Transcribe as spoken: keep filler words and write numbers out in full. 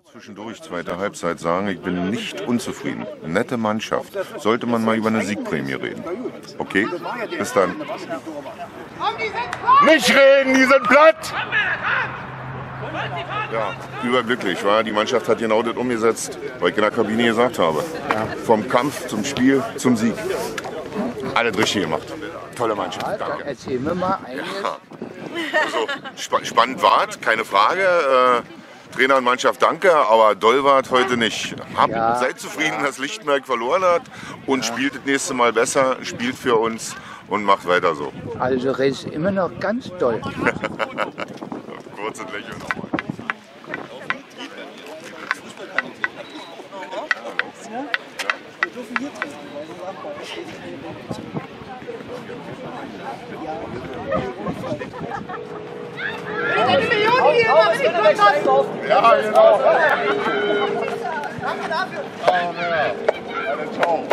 Zwischendurch, zweite Halbzeit, sagen, ich bin nicht unzufrieden. Nette Mannschaft. Sollte man mal über eine Siegprämie reden. Okay? Bis dann. Nicht reden, die sind platt! Ja, überglücklich, war. Die Mannschaft hat genau das umgesetzt, was ich in der Kabine gesagt habe. Vom Kampf zum Spiel zum Sieg. Alles richtig gemacht. Tolle Mannschaft, danke. Erzähl mir mal eines. Ja. Also, spa spannend war's, keine Frage. Äh, Trainer und Mannschaft danke, aber doll war es heute nicht. Hab, Ja, seid zufrieden, ja. dass Lichtenberg verloren hat und ja. spielt das nächste Mal besser, spielt für uns und macht weiter so. Also redest immer noch ganz doll. Kurzes Lächeln nochmal. Ja, genau. Danke dafür. Oh, ja. Alle, ciao.